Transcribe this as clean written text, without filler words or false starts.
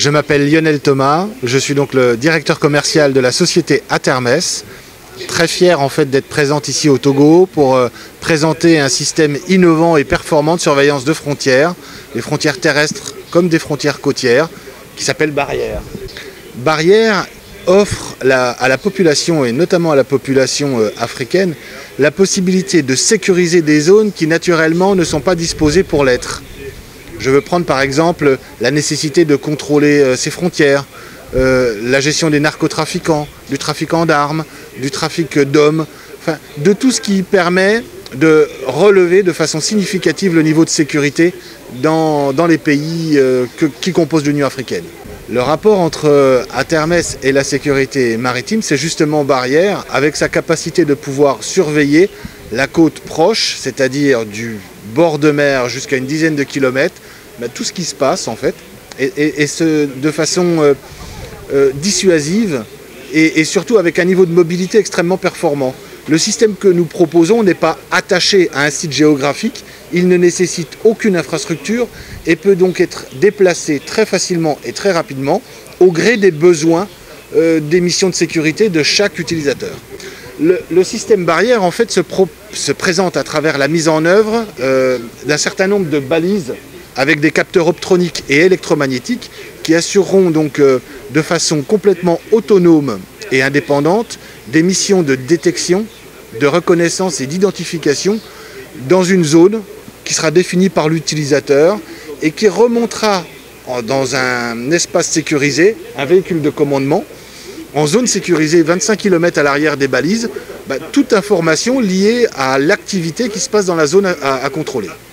Je m'appelle Lionel Thomas, je suis donc le directeur commercial de la société Atermes. Très fier en fait d'être présente ici au Togo pour présenter un système innovant et performant de surveillance de frontières, des frontières terrestres comme des frontières côtières, qui s'appelle Barrière. Barrière offre à la population, et notamment à la population africaine, la possibilité de sécuriser des zones qui naturellement ne sont pas disposées pour l'être. Je veux prendre par exemple la nécessité de contrôler ses frontières, la gestion des narcotrafiquants, du trafiquant d'armes, du trafic d'hommes, enfin, de tout ce qui permet de relever de façon significative le niveau de sécurité dans les pays qui composent l'Union africaine. Le rapport entre Atermes et la sécurité maritime, c'est justement Barrière, avec sa capacité de pouvoir surveiller la côte proche, c'est-à-dire du bord de mer jusqu'à une dizaine de kilomètres, tout ce qui se passe en fait, et de façon dissuasive et surtout avec un niveau de mobilité extrêmement performant. Le système que nous proposons n'est pas attaché à un site géographique, il ne nécessite aucune infrastructure et peut donc être déplacé très facilement et très rapidement au gré des besoins des missions de sécurité de chaque utilisateur. Le système Barrière en fait se présente à travers la mise en œuvre d'un certain nombre de balises avec des capteurs optroniques et électromagnétiques qui assureront donc de façon complètement autonome et indépendante des missions de détection, de reconnaissance et d'identification dans une zone qui sera définie par l'utilisateur et qui remontera dans un espace sécurisé, un véhicule de commandement, en zone sécurisée 25 km à l'arrière des balises, toute information liée à l'activité qui se passe dans la zone à contrôler.